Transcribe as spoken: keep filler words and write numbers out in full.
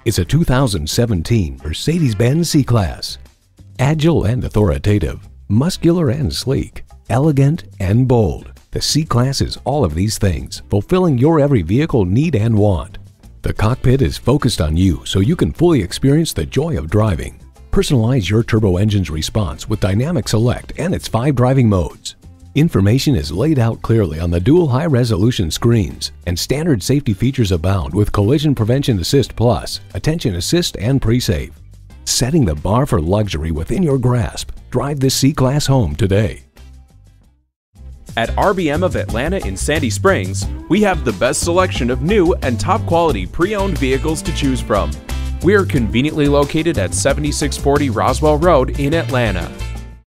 is a two thousand seventeen Mercedes-Benz C-Class. Agile and authoritative, muscular and sleek, elegant and bold, the C-Class is all of these things, fulfilling your every vehicle need and want. The cockpit is focused on you so you can fully experience the joy of driving. Personalize your turbo engine's response with Dynamic Select and its five driving modes. Information is laid out clearly on the dual high-resolution screens, and standard safety features abound with Collision Prevention Assist Plus, Attention Assist, and Pre-Save. Setting the bar for luxury within your grasp, drive this C-Class home today. At R B M of Atlanta in Sandy Springs, we have the best selection of new and top-quality pre-owned vehicles to choose from. We are conveniently located at seventy-six forty Roswell Road in Atlanta.